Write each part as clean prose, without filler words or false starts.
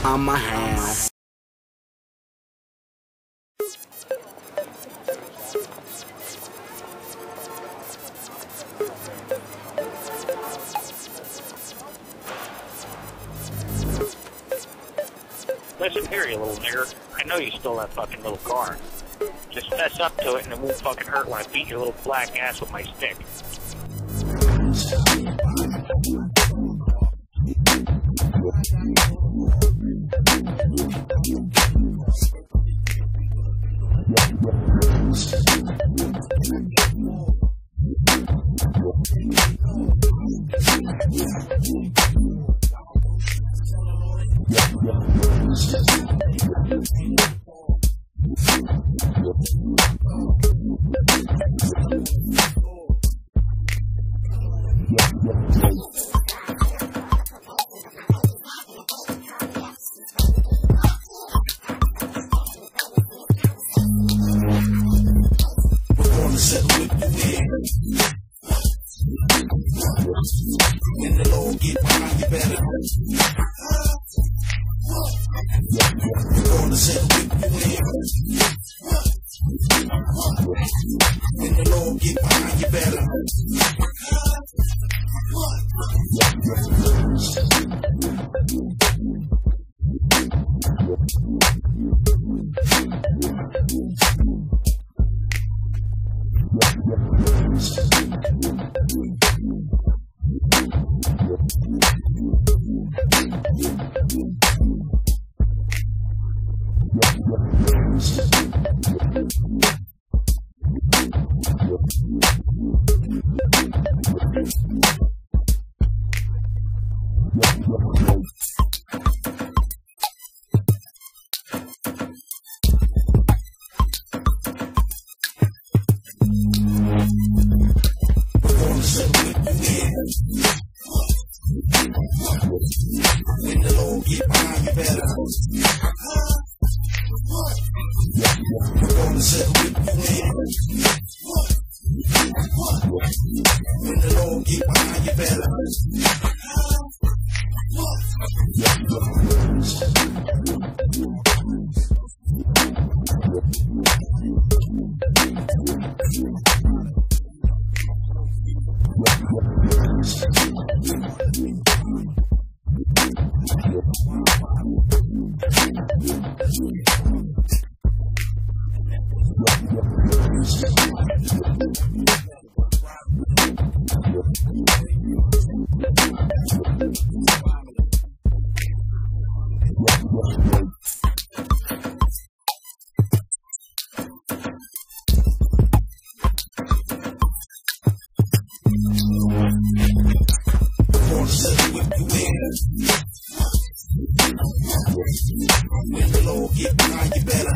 I'm a hound. Listen here, you little nigger. I know you stole that fucking little car. Just fess up to it and it won't fucking hurt when I beat your little black ass with my stick. When the Lord get behind you better. We're gonna settle with you when the Lord get behind you better. When the Lord get behind you better. We're gonna settle with you when the Lord get behind you better. When the Lord get behind you better.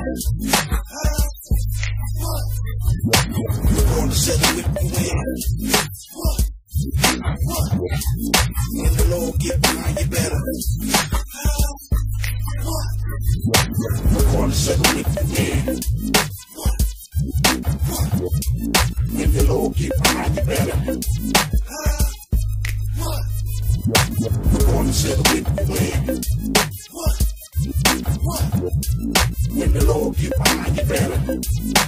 We're gonna settle with you when the Lord get behind you better. We're gonna settle with you when the Lord get behind you better. We're gonna settle with you when the Lord get behind you better.